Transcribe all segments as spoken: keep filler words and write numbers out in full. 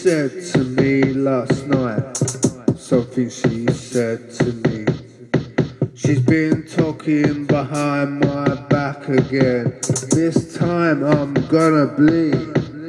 said to me last night, something she said to me. She's been talking behind my back again. This time I'm gonna bleed.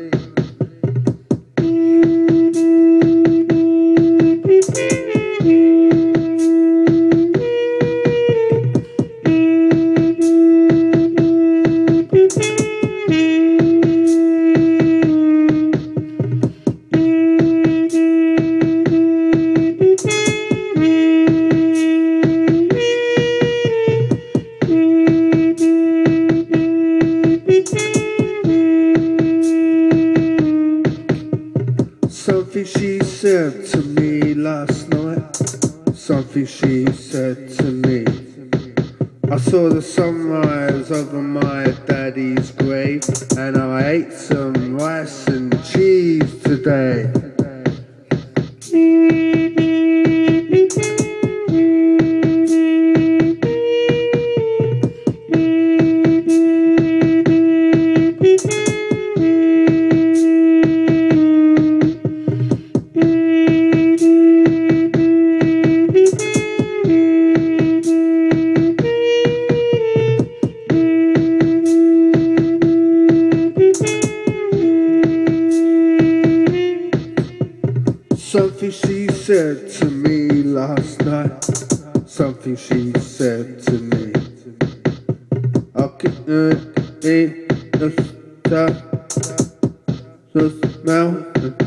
Something she said to me last night, something she said to me. I saw the sunrise over my daddy's grave, and I ate some rice and cheese today. Something she said to me last night, something she said to me. I couldn't eat the stuff, the smell.